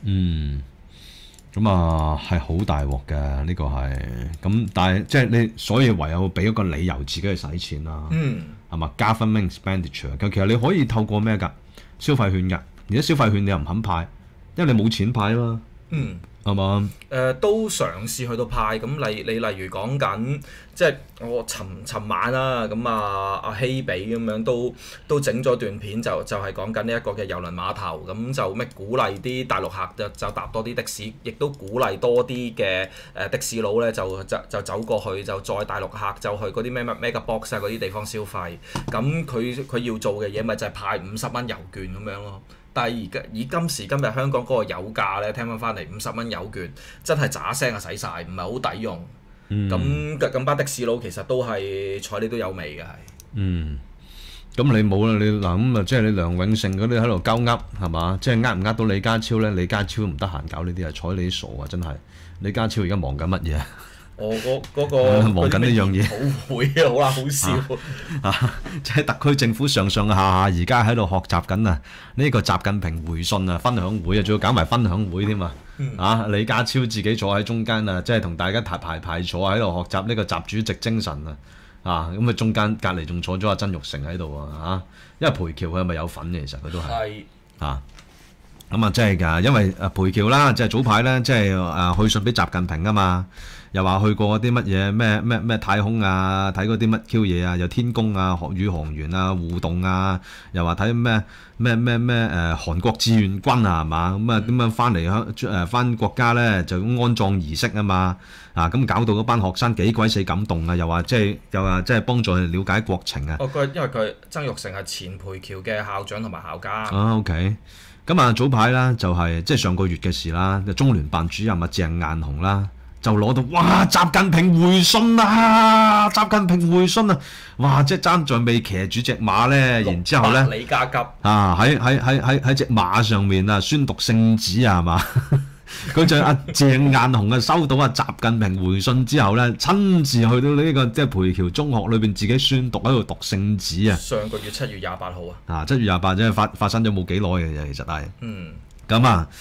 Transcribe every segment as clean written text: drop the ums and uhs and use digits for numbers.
嗯。咁啊，係好大鑊嘅呢個係，咁但係即係你，所以唯有俾一個理由自己去使錢啦，係嘛？Government expenditure，咁其實你可以透過咩㗎？消費券㗎，而家消費券你又唔肯派，因為你冇錢派啊嘛，係嘛？ 都嘗試去到派，咁例如講緊，即係我尋晚啦，咁阿希比咁樣都整咗段片，就係講緊呢一個嘅郵輪碼頭，咁就咩鼓勵啲大陸客就搭多啲的士，亦都鼓勵多啲嘅的士佬咧就走過去，就載大陸客就去嗰啲咩 mega box 啊嗰啲地方消費，咁佢要做嘅嘢咪就係派50蚊郵券咁樣咯。但係而家以今時今日香港嗰個油價咧，聽翻嚟50蚊郵券真係喳聲啊使晒，唔係好抵用。咁班的士佬其實都係睬你都有味嘅係。 咁你冇啦，你嗱咁啊，即係你梁永勝嗰啲喺度鳩噏係嘛？即係呃唔呃到李家超咧？李家超唔得閒搞呢啲啊，睬你傻啊！真係，李家超而家忙緊乜嘢？ 我嗰個忙緊呢樣嘢， 好會啊，好啦，好笑即係特區政府上上下下而家喺度學習緊啊！呢個習近平回信啊，分享會啊，仲要搞埋分享會添啊！李家超自己坐喺中間啊，即係同大家排坐喺度學習呢個習主席精神啊！咁啊中間隔離仲坐咗阿曾鈺成喺度啊！因為培僑佢係咪有份嘅？其實佢都係咁啊，即係㗎，因為培僑啦，即係早排咧，即係去信俾習近平啊嘛。又話去過啲乜嘢咩太空啊，睇嗰啲乜 Q 嘢啊，又天宮啊、宇航員啊、互動啊，又話睇咩韓國志願軍啊，係嘛？咁啊點樣翻嚟翻國家咧就安葬儀式啊嘛，咁搞到嗰班學生幾鬼死感動啊！又話即係幫助佢了解國情啊！ 因為佢曾鈺成係前培僑嘅校長同埋校監。 OK。咁啊早排啦，就係即係上個月嘅事啦，中聯辦主任鄭雁雄啦。就攞到哇！習近平回信啊！習近平回信啊！哇！即係爭在未騎住隻馬咧，然之後咧李家急喺隻馬上面啊宣讀聖旨啊，係嘛？佢就阿鄭雁雄啊收到習近平回信之後咧，親自去到呢個即係培僑中學裏邊自己宣讀喺度讀聖旨啊！ 上個月7月28號 7月28即係發生咗冇幾耐嘅啫，其實係。咁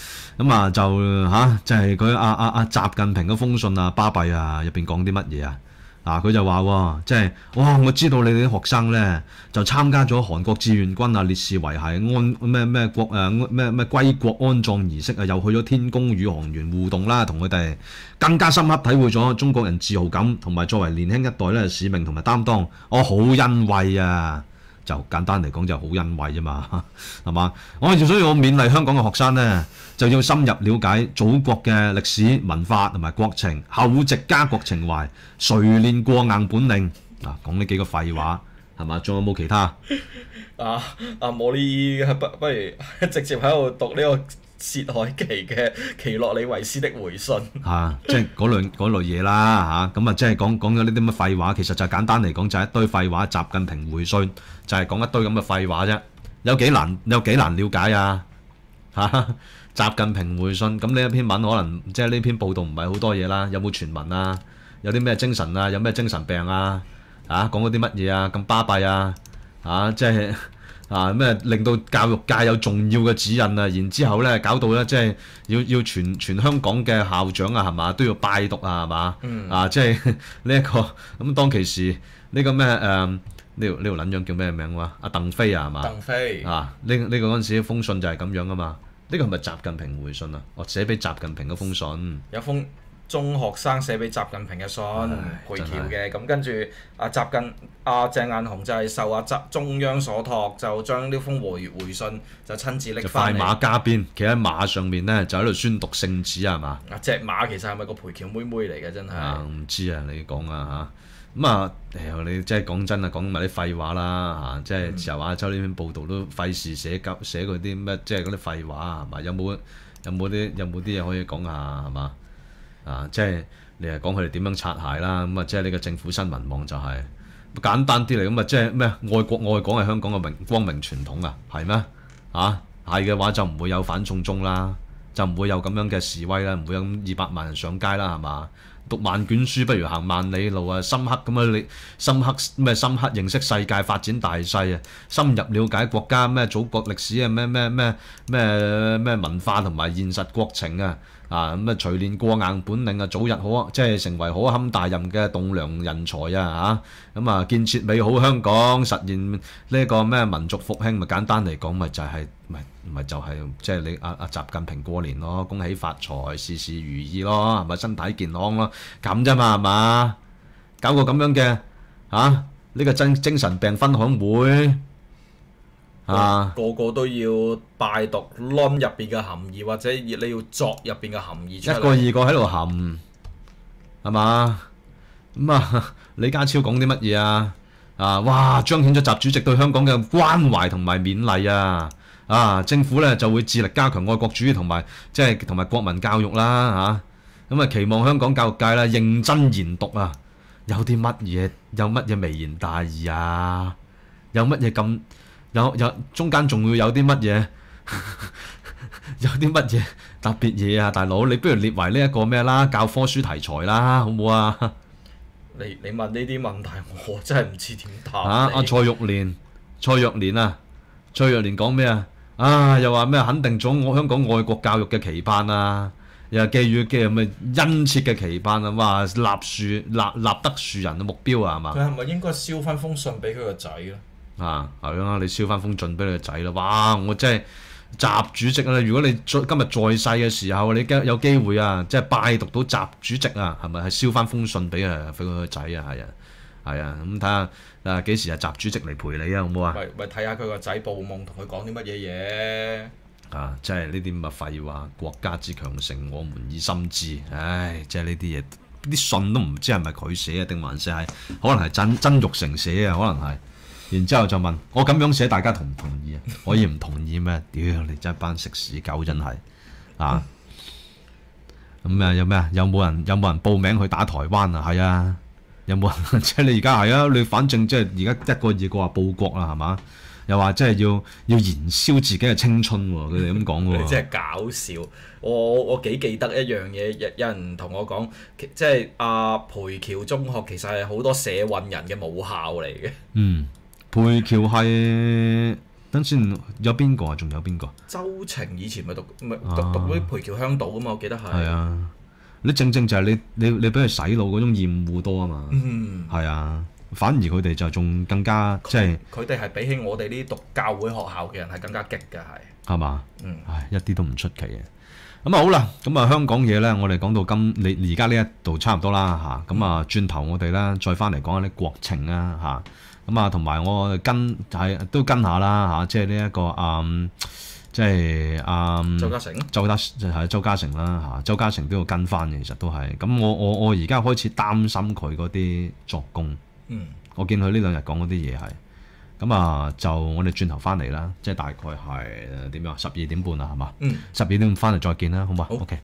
就係佢阿習近平嗰封信啊，巴閉啊，入邊講啲乜嘢啊？佢就話喎，即係哇，我知道你哋啲學生咧就參加咗韓國志願軍啊，烈士遺骸咩歸國安葬儀式啊，又去咗天宮宇航員互動啦，同佢哋更加深刻體會咗中國人自豪感同埋作為年輕一代咧使命同埋擔當，我好欣慰啊！就簡單嚟講就好欣慰啫嘛，係嘛？所以我勉勵香港嘅學生呢，就要深入了解祖國嘅歷史文化同埋國情，厚植家國情懷，錘煉過硬本領。講呢幾個廢話係嘛？仲有冇其他？ 冇呢，不如直接喺度讀呢個薛凱琪嘅奇洛里維斯的回信即係嗰類嘢啦咁即係講咗呢啲乜廢話，其實就簡單嚟講就係一堆廢話。習近平回信就係講一堆咁嘅廢話啫，有幾難了解啊習近平回信咁呢一篇文可能即係呢篇報道唔係好多嘢啦，有冇傳聞啊？有啲咩精神啊？有咩精神病啊？講嗰啲乜嘢啊？咁巴閉啊？即係。咩令到教育界有重要嘅指引啊？然之後咧搞到咧即係要全香港嘅校長啊係嘛都要拜讀啊係嘛即係呢一個咁當其時呢個咩呢條撚樣叫咩名話？阿鄧飛啊係嘛？ 鄧飛呢個嗰陣時封信就係咁樣啊嘛。呢個係咪習近平回信啊？我寫俾習近平嗰封信。 有封中學生寫俾習近平嘅信，培僑嘅，咁跟住鄭雁雄就係受中央所託，就將呢封回信就親自拎翻嚟。 快馬加鞭，企喺馬上面咧，就喺度宣讀聖旨係嘛？ 隻馬其實係咪個培僑妹妹嚟嘅？真係唔知啊，你講啊嚇。你即係講真啊，講埋啲廢話啦即係自由亞洲呢篇報道都費事寫嗰啲咩，即係嗰啲廢話係嘛？有冇啲嘢可以講下係嘛？即係你係講佢哋點樣擦鞋啦，咁即係呢個政府新聞網就係簡單啲嚟，咁即係咩愛國愛港係香港嘅光明傳統啊，係咩？係嘅話就唔會有反送中啦，就唔會有咁樣嘅示威啦，唔會有咁200萬人上街啦，係嘛？ 讀萬卷書不如行萬里路啊！深刻咁啊，你深刻認識世界發展大勢啊！深入了解國家咩祖國歷史啊！咩文化同埋現實國情啊！咁啊，錘煉過硬本領啊，早日即係成為可堪大任嘅棟梁人才啊！咁啊，建設美好香港，實現呢個咩民族復興，咪簡單嚟講，咪就係即係你阿習近平過年咯，恭喜發財，事事如意咯，係咪身體健康咯？咁啫嘛，係嘛？搞個咁樣嘅呢個精神病分享會個個都要拜讀論入邊嘅含義，或者你要作入邊嘅含義出嚟。 一個二個喺度含，係嘛？咁李家超講啲乜嘢啊？哇！彰顯咗習主席對香港嘅關懷同埋勉勵啊！政府咧就會致力加強愛國主義同埋國民教育啦咁啊，期望香港教育界咧認真研讀啊！有乜嘢微言大義啊？有乜嘢咁？有中間仲會有啲乜嘢？有啲乜嘢特別嘢啊，大佬？你不如列為呢一個咩啦？教科書題材啦，好唔好啊？ 你問呢啲問題，我真係唔知點答。 蔡若蓮講咩啊？又話咩肯定咗我香港愛國教育嘅期盼啊！又寄予嘅咩殷切嘅期盼啊！哇，立德樹人嘅目標啊，係嘛？ 佢係咪應該燒翻封信俾佢個仔咧？ 係啊！你燒翻封信俾你個仔啦！哇！我真係習主席啊！如果你今日在世嘅時候，你有機會啊，即係拜讀到習主席啊，係咪係燒翻封信俾佢個仔啊？係啊！咁睇下幾時係習主席嚟陪你啊？好唔好啊？ 咪睇下佢個仔報夢同佢講啲乜嘢嘢？ 即係呢啲咁嘅廢話，國家之強盛，我們以心知。唉，即係呢啲嘢，啲信都唔知係咪佢寫啊，定還是係可能係曾鈺成寫啊？可能係。然之後就問我咁樣寫，大家同唔同意啊？可以唔同意咩？屌你真係班食屎狗，真係咁有咩啊？有冇人報名去打台灣啊？係啊，有冇人？即係你而家係啊？你反正即係而家一個二個話報國啦，係嘛？又話即係要燃燒自己嘅青春喎，佢哋咁講喎。 你真係搞笑！我幾記得一樣嘢，有人同我講，即係培僑中學其實係好多社運人嘅母校嚟嘅。 培僑係等先，有邊個啊？仲有邊個？ 周庭以前咪讀嗰啲培僑香島噶嘛，我記得係。 係啊，你正就係你俾佢洗腦嗰種厭惡多啊嘛。係啊。反而佢哋就仲更加即係，佢哋係比起我哋呢啲讀教會學校嘅人係更加激嘅， 係嘛？一啲都唔出奇嘅。咁好啦，咁香港嘢咧，我哋講到你而家呢一度差唔多啦嚇。咁轉頭我哋咧再翻嚟講下啲國情啊嚇。咁同埋我都跟下啦嚇，即係呢一個即係周家成啦嚇，周家成都要跟翻嘅，其實都係。咁我而家開始擔心佢嗰啲作工。我見佢呢2日講嗰啲嘢係，咁就我哋轉頭翻嚟啦，即係大概係點樣？12點半啦，係嘛？12點半翻嚟再見啦，好嘛？好 OK。